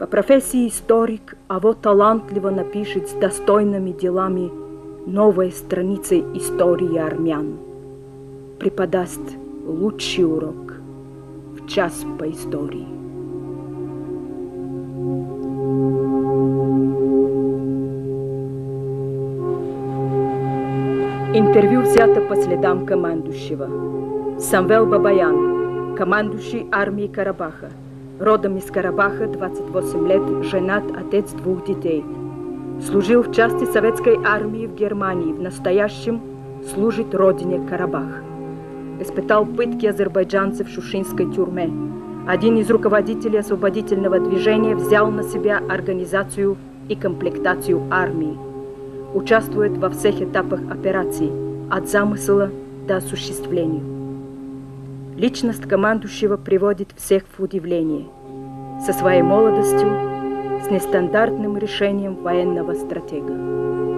По профессии историк, а вот талантливо напишет с достойными делами новые страницы истории армян. Преподаст лучший урок в час по истории. Интервью взято по следам командующего. Самвел Бабаян, командующий армией Карабаха. Родом из Карабаха, 28 лет, женат, отец 2 детей. Служил в части советской армии в Германии, в настоящем служит родине Карабах. Испытал пытки азербайджанцев в Шушинской тюрьме. Один из руководителей освободительного движения взял на себя организацию и комплектацию армии. Участвует во всех этапах операций, от замысла до осуществления. Личность командующего приводит всех в удивление. Со своей молодостью, с нестандартным решением военного стратега.